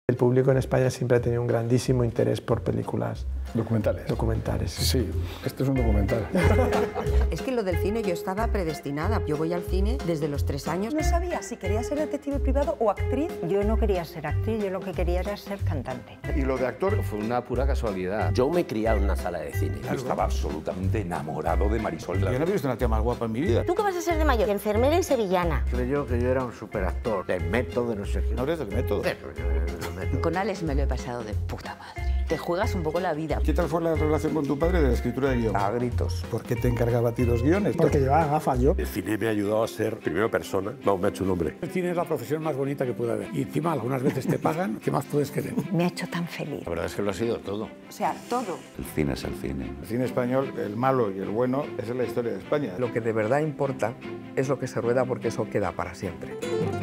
El público en España siempre ha tenido un grandísimo interés por películas documentales. Documentales. Sí, esto es un documental. Es que lo del cine yo estaba predestinada. Yo voy al cine desde los 3 años. No sabía si quería ser detective privado o actriz. Yo no quería ser actriz, yo lo que quería era ser cantante. Y lo de actor fue una pura casualidad. Yo me he criado en una sala de cine. Yo estaba absolutamente enamorado de Marisol. Yo no he visto una tía más guapa en mi vida. ¿Tú qué vas a ser de mayor? Enfermera y sevillana. Creyó que yo era un superactor, de método, no sé qué. ¿No eres del método? Con Alex me lo he pasado de puta madre. Te juegas un poco la vida. ¿Qué tal fue la relación con tu padre de la escritura de guión? A gritos. ¿Por qué te encargaba a ti los guiones? Porque llevaba gafas yo. El cine me ha ayudado a ser, primero, persona. Vamos, me ha hecho un hombre. El cine es la profesión más bonita que puede haber. Y encima, algunas veces te pagan. ¿Qué más puedes querer? Me ha hecho tan feliz. La verdad es que lo ha sido todo. O sea, todo. El cine es el cine. El cine español, el malo y el bueno, esa es la historia de España. Lo que de verdad importa es lo que se rueda porque eso queda para siempre.